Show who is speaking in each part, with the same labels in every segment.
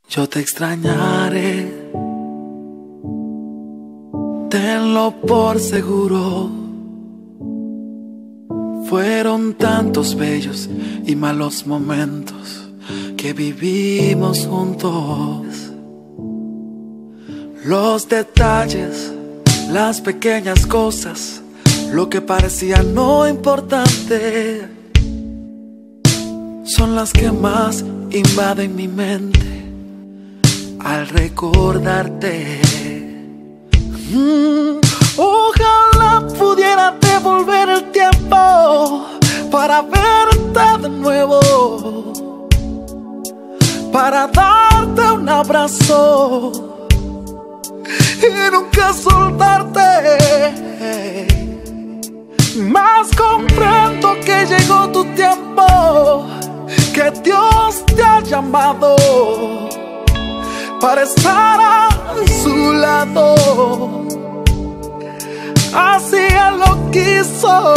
Speaker 1: Yo te extrañaré, tenlo por seguro. Fueron tantos bellos y malos momentos que vivimos juntos. Los detalles, las pequeñas cosas, lo que parecía no importante, son las que más invaden mi mente al recordarte. Ojalá pudiera devolver el tiempo para verte de nuevo, para darte un abrazo y nunca soltarte. Mas comprendo que llegó tu tiempo, que Dios te ha llamado para estar a su lado. Así Él lo quiso,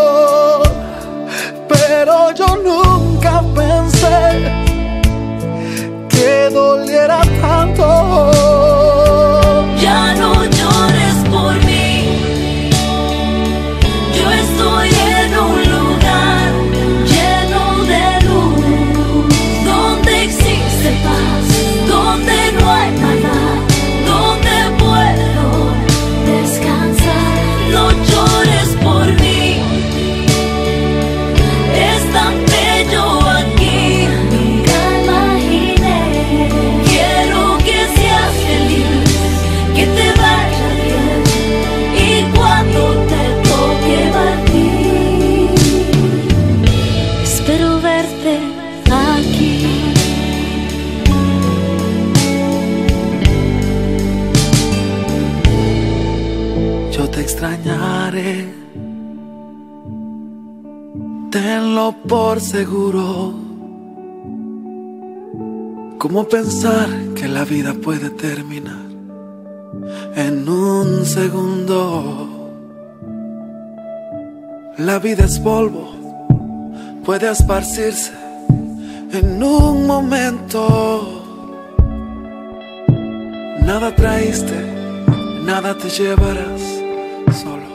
Speaker 1: pero yo nunca pensé que doliera tanto.
Speaker 2: Ya no llores por mí, yo estoy en un lugar lleno de luz, donde existe paz, donde no hay maldad, donde puedo descansar. No llores por mí, es tan bello aquí, nunca imaginé. Quiero que seas feliz, que te vaya bien, y cuando te toque partir, espero verte aquí.
Speaker 1: Yo te extrañaré, tenlo por seguro. ¿Cómo pensar que la vida puede terminar en un segundo? La vida es polvo, puede esparcirse en un momento. Nada traíste, nada te llevarás, solo